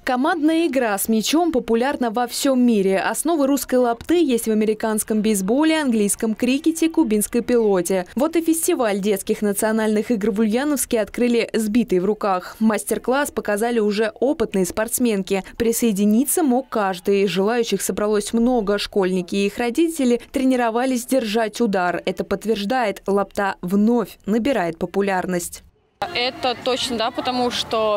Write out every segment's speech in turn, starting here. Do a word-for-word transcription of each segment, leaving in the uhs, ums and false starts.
Командная игра с мячом популярна во всем мире. Основы русской лапты есть в американском бейсболе, английском крикете, кубинской пилоте. Вот и фестиваль детских национальных игр в Ульяновске открыли с битой в руках. Мастер-класс показали уже опытные спортсменки. Присоединиться мог каждый. Желающих собралось много. Школьники и их родители тренировались держать удар. Это подтверждает, лапта вновь набирает популярность. Это точно, да, потому что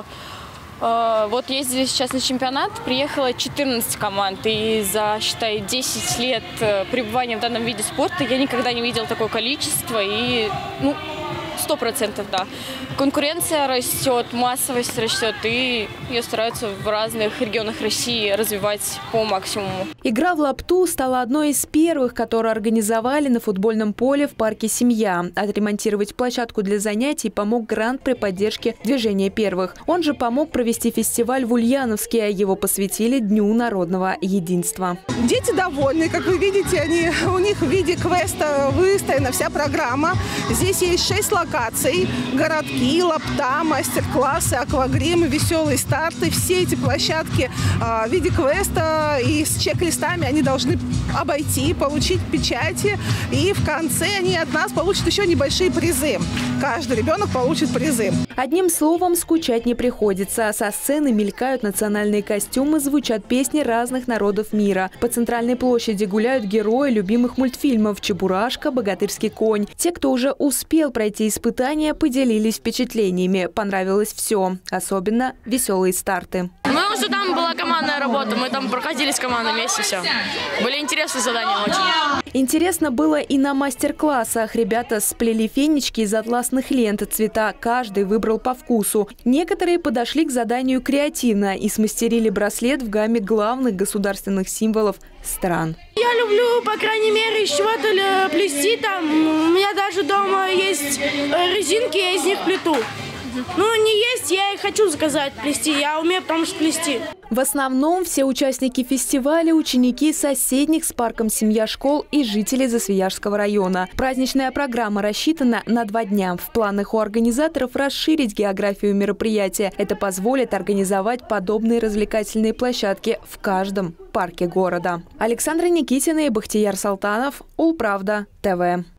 э, вот ездили сейчас на чемпионат, приехало четырнадцать команд, и за, считай, десять лет пребывания в данном виде спорта я никогда не видела такое количество, и, ну, сто процентов, да. Конкуренция растет, массовость растет, и ее стараются в разных регионах России развивать по максимуму. Игра в лапту стала одной из первых, которые организовали на футбольном поле в парке «Семья». Отремонтировать площадку для занятий помог грант при поддержке движения первых. Он же помог провести фестиваль в Ульяновске, а его посвятили Дню народного единства. Дети довольны, как вы видите, они, у них в виде квеста выстроена вся программа. Здесь есть шесть локаций, городки, лапта, мастер-классы, аквагрим, веселые старты. Все эти площадки э, в виде квеста и с чек-листами они должны обойти, получить печати. И в конце они от нас получат еще небольшие призы. Каждый ребенок получит призы. Одним словом, скучать не приходится. Со сцены мелькают национальные костюмы, звучат песни разных народов мира. По центральной площади гуляют герои любимых мультфильмов «Чебурашка», «Богатырский конь». Те, кто уже успел пройти испытания, поделились впечатлениями. Понравилось все. Особенно веселые старты. Мы уже там была командная работа. Мы там проходили с командой вместе все. Были интересные задания очень. Интересно было и на мастер-классах. Ребята сплели фенечки из атласных лент. Цвета каждый выбрал по вкусу. Некоторые подошли к заданию креативно и смастерили браслет в гамме главных государственных символов стран. Я люблю, по крайней мере, из чего-то плести. Там у меня даже дома есть резинки, я из них плету. Ну, не есть, я и хочу заказать плести. Я умею, потому что плести. В основном все участники фестиваля – ученики соседних с парком «Семья» школ и жители Засвияжского района. Праздничная программа рассчитана на два дня. В планах у организаторов расширить географию мероприятия. Это позволит организовать подобные развлекательные площадки в каждом парке города. Александра Никитина и Бахтияр Салтанов, Улправда, ТВ.